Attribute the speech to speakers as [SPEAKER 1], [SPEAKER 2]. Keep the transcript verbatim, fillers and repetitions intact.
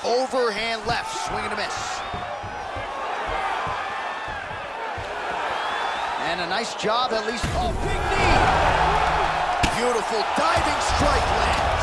[SPEAKER 1] Overhand left, swing and a miss. And a nice job, at least. Oh, big knee! Beautiful diving strike land.